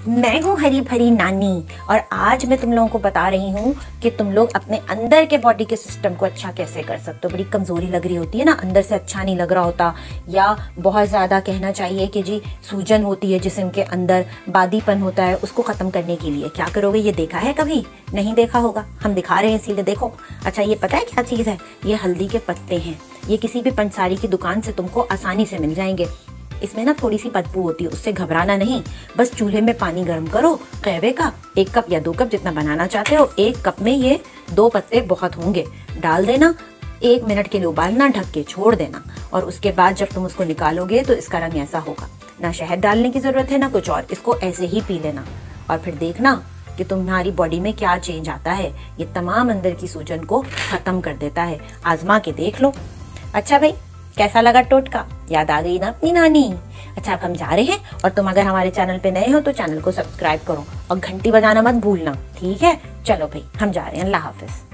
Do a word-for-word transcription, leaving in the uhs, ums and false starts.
मैं हूँ हरी भरी नानी और आज मैं तुम लोगों को बता रही हूँ कि तुम लोग अपने अंदर के बॉडी के सिस्टम को अच्छा कैसे कर सकते हो। बड़ी कमजोरी लग रही होती है ना, अंदर से अच्छा नहीं लग रहा होता, या बहुत ज्यादा कहना चाहिए कि जी सूजन होती है जिस्म के अंदर, बादीपन होता है, उसको खत्म करने के लिए क्या करोगे? ये देखा है कभी? नहीं देखा होगा, हम दिखा रहे हैं इसीलिए देखो। अच्छा, ये पता है क्या चीज है? ये हल्दी के पत्ते हैं। ये किसी भी पंसारी की दुकान से तुमको आसानी से मिल जाएंगे। इसमें ना थोड़ी सी बदबू होती है, उससे घबराना नहीं। बस चूल्हे में पानी गर्म करो, कहवे का एक कप या दो कप जितना बनाना चाहते हो, एक कप में ये दो पत्ते बहुत होंगे, डाल देना। एक मिनट के लिए उबालना, ढक के छोड़ देना, और उसके बाद जब तुम उसको निकालोगे तो इसका रंग ऐसा होगा। ना शहद डालने की जरूरत है ना कुछ और, इसको ऐसे ही पी लेना और फिर देखना कि तुम्हारी बॉडी में क्या चेंज आता है। ये तमाम अंदर की सूजन को खत्म कर देता है, आजमा के देख लो। अच्छा भाई, कैसा लगा टोटका? याद आ गई ना अपनी नानी? अच्छा, अब हम जा रहे हैं और तुम अगर हमारे चैनल पे नए हो तो चैनल को सब्सक्राइब करो और घंटी बजाना मत भूलना, ठीक है? चलो भाई, हम जा रहे हैं। अल्लाह हाफिज।